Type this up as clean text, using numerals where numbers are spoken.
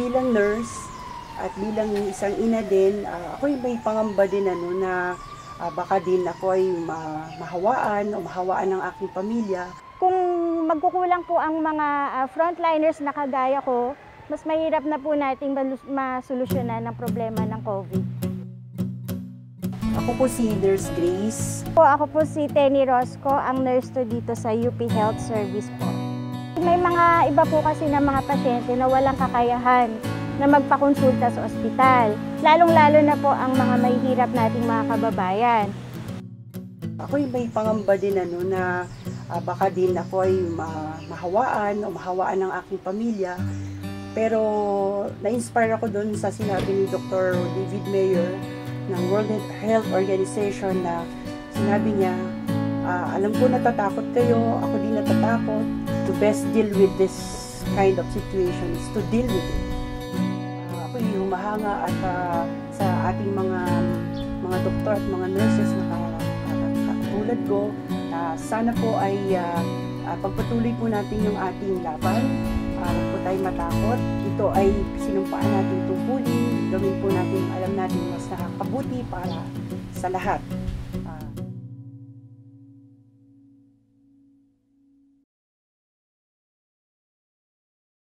bilang nurse at bilang isang ina din, ako may pangamba din na baka din ako ay mahawaan o mahawaan ng aking pamilya. Kung magkukulang po ang mga frontliners na kagaya ko, mas mahirap na po nating masolusyonan ang problema ng COVID. Ako po si Nurse Grace. Ako po si Tenny Rosco, ang nurse to dito sa UP Health Service po. May mga iba po kasi na mga pasyente na walang kakayahan na magpakonsulta sa ospital. Lalong-lalo na po ang mga mahihirap nating mga kababayan. Ako may pangamba din na baka din ako ay mahawaan o mahawaan ng aking pamilya. Pero na-inspire ako doon sa sinabi ni Dr. David Mayer ng World Health Organization na sinabi niya, alam ko natatakot kayo, ako din natatakot. To best deal with this kind of situation is to deal with it. Ako yung humahanga at sa ating mga doktor at mga nurses na katulad ko, sana po ay pagpatuloy po natin yung ating laban. Huwag po tayo matakot. Ito ay sinumpaan natin tungkulin. Gawin po natin alam natin mas nakakabuti para sa lahat.